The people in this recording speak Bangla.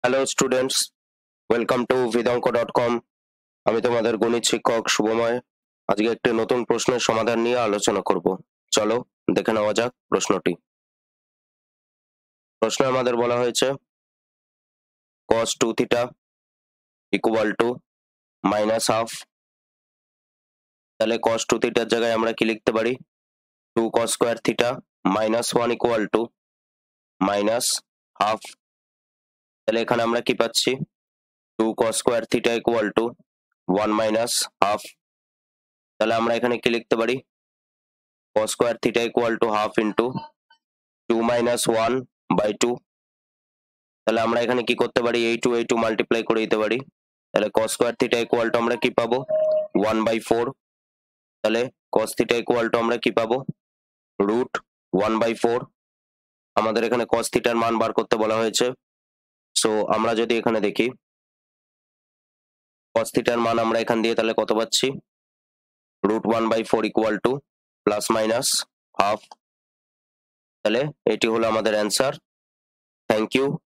Hello students, welcome to vedanko.com। আমি তোমাদের গণিত শিক্ষক শুভময়। আজকে একটি নতুন প্রশ্নের সমাধান নিয়ে আলোচনা করব। চলো দেখে নেওয়া যাক প্রশ্নটি। প্রশ্নে আমাদের বলা হয়েছে cos 2 theta equal to minus half. তাহলে cos 2 থিটার জায়গায় আমরা কি লিখতে পারি? 2 cos square theta minus 1 equal to minus half. তাহলে এখানে আমরা কি পাচ্ছি? 2 cos square theta equal to 1 minus half. তাহলে আমরা এখানে কি লিখতে পারি? cos square theta equal to half into 2 minus 1 by 2। তাহলে আমরা এখানে কি করতে পারি? এই টু মাল্টিপ্লাই করে দিতে পারি। তাহলে cos square theta equal to আমরা কি পাবো? 1 বাই 4। তাহলে cos থিটা ইকুয়াল টু আমরা কি পাবো? Root 1 by 4। আমাদের এখানে cos থিটার মান বার করতে বলা হয়েছে। সো আমরা যদি এখানে দেখি cos থিটার মান আমরা এখান দিয়ে তাহলে কত পাচ্ছি? Root 1 by 4 equal to plus minus half. তাহলে এটি হলো আমাদের অ্যান্সার। Thank you.